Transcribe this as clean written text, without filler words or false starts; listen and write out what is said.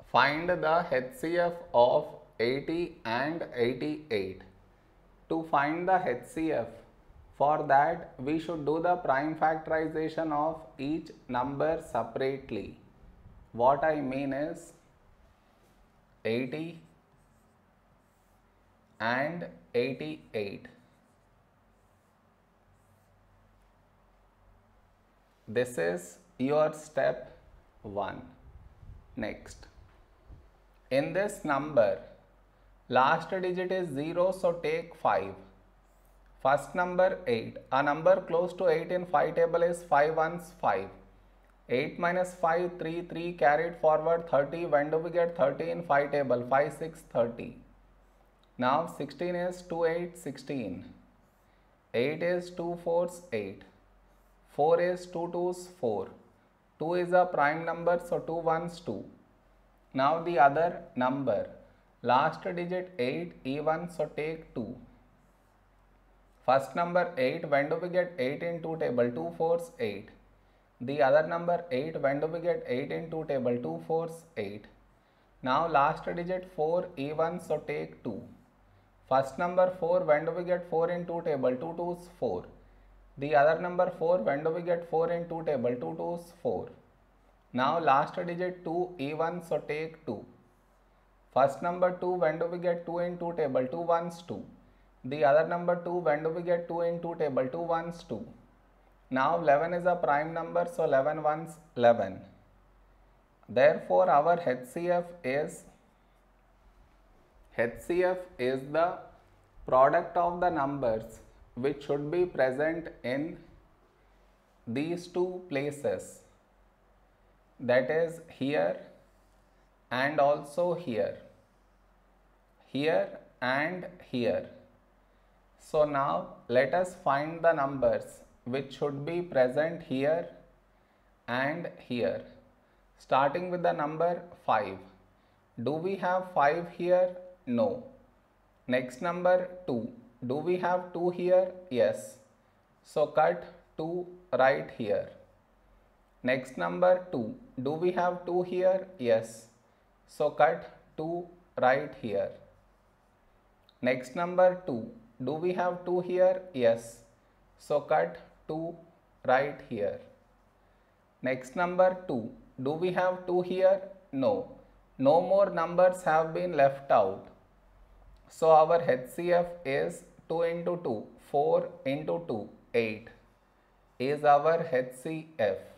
Find the HCF of 80 and 88. To find the HCF, for that we should do the prime factorization of each number separately. What I mean is 80 and 88. This is your step 1. Next, in this number, last digit is 0, so take 5. First number 8. A number close to 8 in 5 table is 5 ones 5. 8 minus 5, 3, 3 carried forward 30. When do we get 30 in 5 table? 5, 6, 30. Now 16 is 2, 8, 16. 8 is 2, 4s, 8. 4 is 2, 2s, 4. 2 is a prime number, so 2 ones 2. Now the other number, last digit 8 even, so take 2. First number 8, when do we get 8 in 2 table? 2 4s 8. The other number 8, when do we get 8 in 2 table? 2 4s 8. Now last digit 4 even, so take 2. First number 4, when do we get 4 in 2 table? 2 2s 4. The other number 4, when do we get 4 in 2 table? 2 2s 4. Now last digit 2 even, so take 2. First number 2, when do we get 2 in 2 table? 2 ones 2. The other number 2, when do we get 2 in 2 table? 2 ones 2. Now 11 is a prime number, so 11 ones 11. Therefore our HCF is the product of the numbers which should be present in these two places, that is here and also here and here. So now let us find the numbers which should be present here and here. Starting with the number 5. Do we have 5 here? No. Next number 2. Do we have 2 here? Yes. So cut 2 right here. Next number 2. Do we have 2 here? Yes. So cut 2 right here. Next number 2. Do we have 2 here? Yes. So cut 2 right here. Next number 2. Do we have 2 here? No. No more numbers have been left out. So our HCF is 2 into 2, 4 into 2, 8 is our HCF.